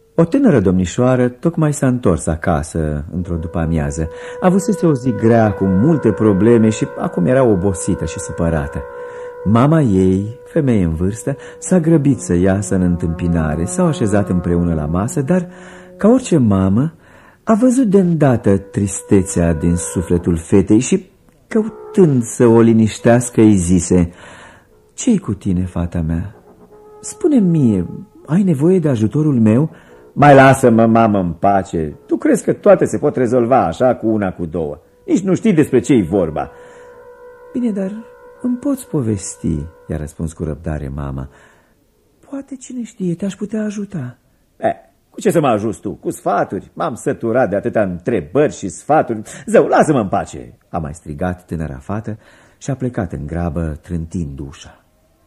O tânără domnișoară tocmai s-a întors acasă într-o după-amiază. Avusese o zi grea cu multe probleme și acum era obosită și supărată. Mama ei, femeie în vârstă, s-a grăbit să iasă în întâmpinare. S-au așezat împreună la masă, dar, ca orice mamă, a văzut de îndată tristețea din sufletul fetei și, căutând să o liniștească, îi zise: "Ce-i cu tine, fata mea? Spune-mi mie, ai nevoie de ajutorul meu?" "Mai lasă-mă, mamă, în pace. Tu crezi că toate se pot rezolva așa, cu una, cu două? Nici nu știi despre ce-i vorba." "Bine, dar îmi poți povesti?" i-a răspuns cu răbdare mama. "Poate, cine știe, te-aș putea ajuta." Cu ce să mă ajuți tu? Cu sfaturi? M-am săturat de atâtea întrebări și sfaturi. Zău, lasă-mă în pace!" a mai strigat tânăra fată și a plecat în grabă, trântind ușa.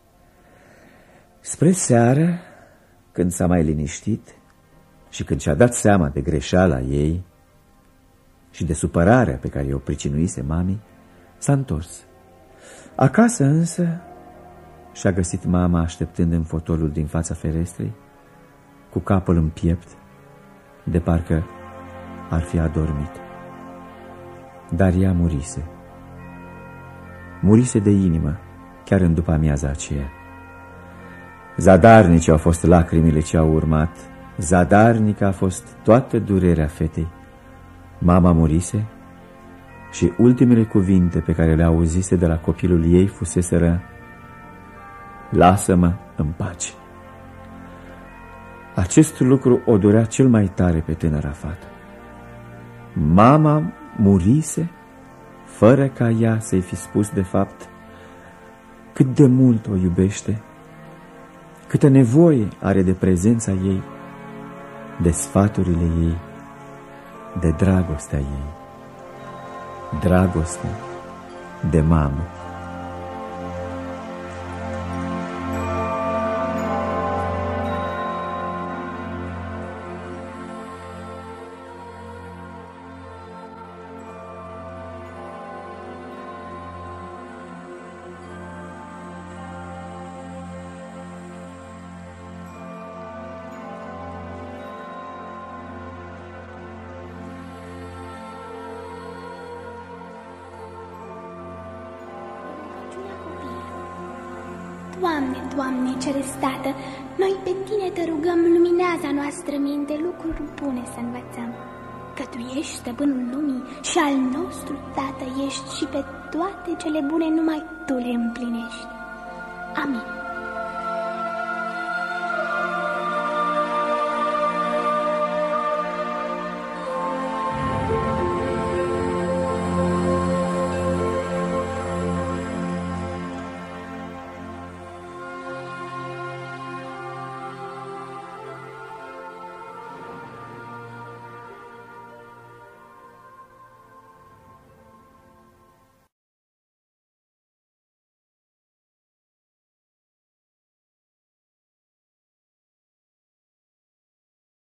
Spre seară, când s-a mai liniștit și când și-a dat seama de greșeala ei și de supărarea pe care i-o pricinuise mamii, s-a întors. Acasă însă și-a găsit mama așteptând în fotolul din fața ferestrei, cu capul în piept, de parcă ar fi adormit. Dar ea murise. Murise de inimă, chiar în după-amiaza aceea. Zadarnice au fost lacrimile ce au urmat, zadarnică a fost toată durerea fetei. Mama murise și ultimele cuvinte pe care le auzise de la copilul ei fuseseră: "Lasă-mă în pace." Acest lucru o durea cel mai tare pe tânăra fată. Mama murise fără ca ea să-i fi spus de fapt cât de mult o iubește, câtă nevoie are de prezența ei, de sfaturile ei, de dragostea ei. Dragoste de mamă. Doamne, Doamne, ceresc Tată, noi pe Tine te rugăm, luminează noastră minte, lucruri bune să învățăm. Că Tu ești stăpânul lumii și al nostru Tată ești și pe toate cele bune numai Tu le împlinești. Amin.